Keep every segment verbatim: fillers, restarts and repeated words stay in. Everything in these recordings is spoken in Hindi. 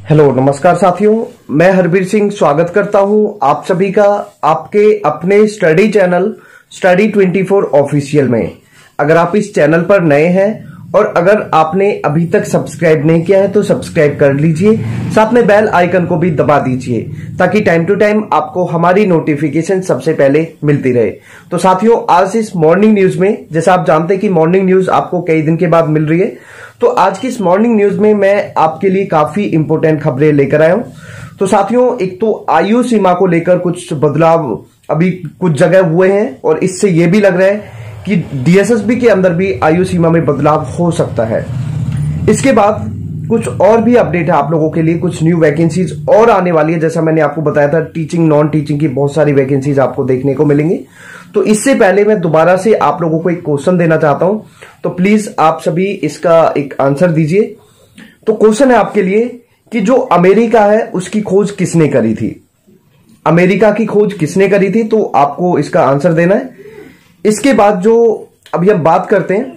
हेलो नमस्कार साथियों, मैं हरबीर सिंह स्वागत करता हूं आप सभी का आपके अपने study channel study twenty four official में। अगर आप इस चैनल पर नए हैं और अगर आपने अभी तक सब्सक्राइब नहीं किया है तो सब्सक्राइब कर लीजिए, साथ में बेल आइकन को भी दबा दीजिए ताकि टाइम टू टाइम आपको हमारी नोटिफिकेशन सबसे पहले मिलती रहे। तो साथियों, आज इस मॉर्निंग न्यूज में, जैसा आप जानते हैं कि मॉर्निंग न्यूज आपको कई दिन के बाद मिल रही है, तो आज की इस मॉर्निंग न्यूज में मैं आपके लिए काफी इंपोर्टेंट खबरें लेकर आया हूं। तो साथियों, एक तो आयु सीमा को लेकर कुछ बदलाव अभी कुछ जगह हुए हैं और इससे यह भी लग रहा है कि डीएसएसबी के अंदर भी आयु सीमा में बदलाव हो सकता है। इसके बाद कुछ और भी अपडेट है आप लोगों के लिए, कुछ न्यू वैकेंसीज और आने वाली है। जैसा मैंने आपको बताया था, टीचिंग नॉन टीचिंग की बहुत सारी वैकेंसीज आपको देखने को मिलेंगी। तो इससे पहले मैं दोबारा से आप लोगों को एक क्वेश्चन देना चाहता हूं, तो प्लीज आप सभी इसका एक आंसर दीजिए। तो क्वेश्चन है आपके लिए कि जो अमेरिका है उसकी खोज किसने करी थी? अमेरिका की खोज किसने करी थी? तो आपको इसका आंसर देना है। इसके बाद जो अभी हम बात करते हैं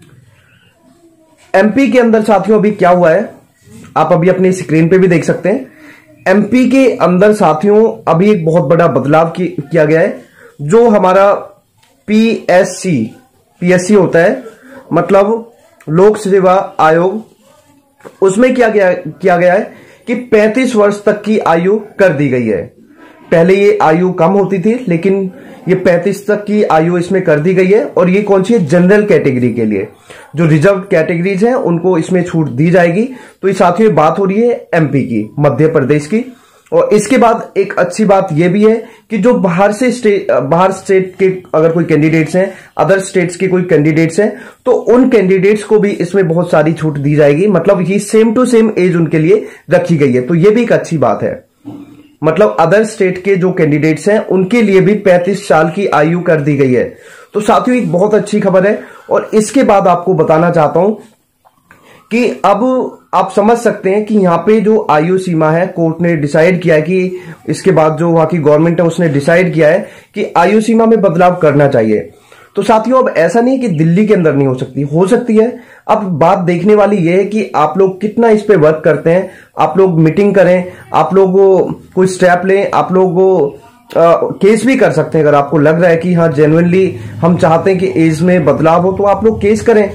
एमपी के अंदर, साथियों अभी क्या हुआ है आप अभी अपनी स्क्रीन पे भी देख सकते हैं। एमपी के अंदर साथियों अभी एक बहुत बड़ा बदलाव किया गया है। जो हमारा पीएससी पीएससी होता है, मतलब लोक सेवा आयोग, उसमें क्या गया किया गया है कि पैंतीस वर्ष तक की आयु कर दी गई है। पहले ये आयु कम होती थी, लेकिन ये पैंतीस तक की आयु इसमें कर दी गई है। और ये कौन सी है? जनरल कैटेगरी के लिए। जो रिजर्व कैटेगरीज हैं उनको इसमें छूट दी जाएगी। तो ये साथियों बात हो रही है एमपी की, मध्य प्रदेश की। और इसके बाद एक अच्छी बात यह भी है कि जो बाहर से स्टेट बाहर स्टेट के अगर कोई कैंडिडेट्स हैं, अदर स्टेट्स के कोई कैंडिडेट्स हैं, तो उन कैंडिडेट्स को भी इसमें बहुत सारी छूट दी जाएगी। मतलब ये सेम टू सेम एज उनके लिए रखी गई है। तो ये भी एक अच्छी बात है। मतलब अदर स्टेट के जो कैंडिडेट्स हैं उनके लिए भी पैंतीस साल की आयु कर दी गई है। तो साथियों एक बहुत अच्छी खबर है। और इसके बाद आपको बताना चाहता हूं कि अब आप समझ सकते हैं कि यहां पे जो आयु सीमा है, कोर्ट ने डिसाइड किया है कि इसके बाद जो वहां की गवर्नमेंट है उसने डिसाइड किया है कि आयु सीमा में बदलाव करना चाहिए। तो साथियों अब ऐसा नहीं है कि दिल्ली के अंदर नहीं हो सकती, हो सकती है। अब बात देखने वाली यह है कि आप लोग कितना इस पे वर्क करते हैं। आप लोग मीटिंग करें, आप लोग कोई स्टेप लें, आप लोग केस भी कर सकते हैं। अगर आपको लग रहा है कि हाँ जेन्युइनली हम चाहते हैं कि एज में बदलाव हो, तो आप लोग केस करें।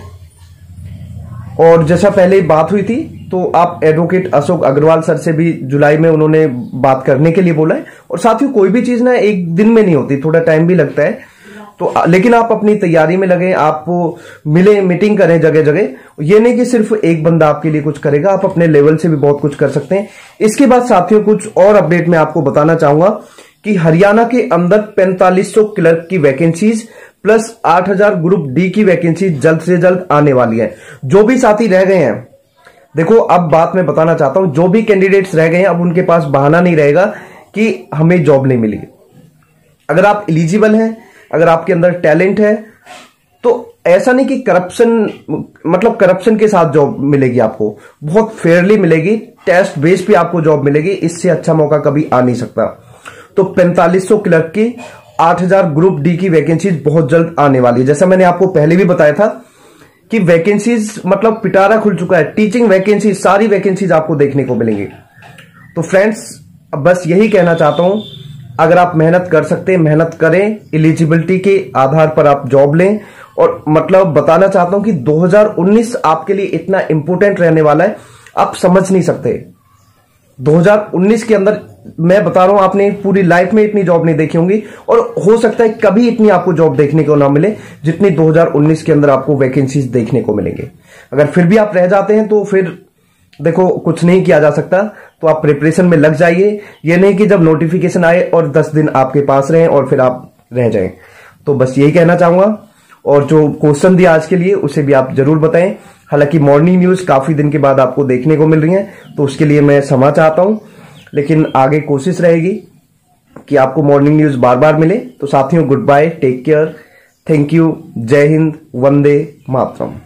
और जैसा पहले बात हुई थी, तो आप एडवोकेट अशोक अग्रवाल सर से भी जुलाई में उन्होंने बात करने के लिए बोला है। और साथियों कोई भी चीज ना एक दिन में नहीं होती, थोड़ा टाइम भी लगता है। तो लेकिन आप अपनी तैयारी में लगे, आप मिले, मीटिंग करें जगह जगह। ये नहीं कि सिर्फ एक बंदा आपके लिए कुछ करेगा, आप अपने लेवल से भी बहुत कुछ कर सकते हैं। इसके बाद साथियों कुछ और अपडेट मैं आपको बताना चाहूंगा कि हरियाणा के अंदर पैंतालीस सौ क्लर्क की वैकेंसीज प्लस आठ हजार ग्रुप डी की वैकेंसी जल्द से जल्द आने वाली है। जो भी साथी रह गए हैं, देखो अब बात मैं बताना चाहता हूं, जो भी कैंडिडेट्स रह गए हैं अब उनके पास बहाना नहीं रहेगा कि हमें जॉब नहीं मिली। अगर आप एलिजिबल हैं, अगर आपके अंदर टैलेंट है, तो ऐसा नहीं कि करप्शन, मतलब करप्शन के साथ जॉब मिलेगी आपको, बहुत फेयरली मिलेगी, टेस्ट बेस पे आपको जॉब मिलेगी। इससे अच्छा मौका कभी आ नहीं सकता। तो पैंतालीस सौ क्लर्क की, आठ हजार ग्रुप डी की वैकेंसीज बहुत जल्द आने वाली है। जैसा मैंने आपको पहले भी बताया था कि वैकेंसीज मतलब पिटारा खुल चुका है। टीचिंग वैकेंसीज, सारी वैकेंसीज आपको देखने को मिलेंगी। तो फ्रेंड्स बस यही कहना चाहता हूं, अगर आप मेहनत कर सकते हैं मेहनत करें, एलिजिबिलिटी के आधार पर आप जॉब लें। और मतलब बताना चाहता हूं कि दो हज़ार उन्नीस आपके लिए इतना इंपॉर्टेंट रहने वाला है, आप समझ नहीं सकते। दो हज़ार उन्नीस के अंदर मैं बता रहा हूं, आपने पूरी लाइफ में इतनी जॉब नहीं देखी होंगी और हो सकता है कभी इतनी आपको जॉब देखने को ना मिले जितनी दो हज़ार उन्नीस के अंदर आपको वैकेंसीज देखने को मिलेंगे। अगर फिर भी आप रह जाते हैं तो फिर देखो कुछ नहीं किया जा सकता। तो आप प्रिपरेशन में लग जाइए। ये नहीं कि जब नोटिफिकेशन आए और दस दिन आपके पास रहें और फिर आप रह जाएं। तो बस यही कहना चाहूंगा। और जो क्वेश्चन दिया आज के लिए उसे भी आप जरूर बताएं। हालांकि मॉर्निंग न्यूज काफी दिन के बाद आपको देखने को मिल रही है, तो उसके लिए मैं क्षमा चाहता हूं, लेकिन आगे कोशिश रहेगी कि आपको मॉर्निंग न्यूज बार बार मिले। तो साथियों good bye, take care, thank you, जय हिंद, वंदे मातरम।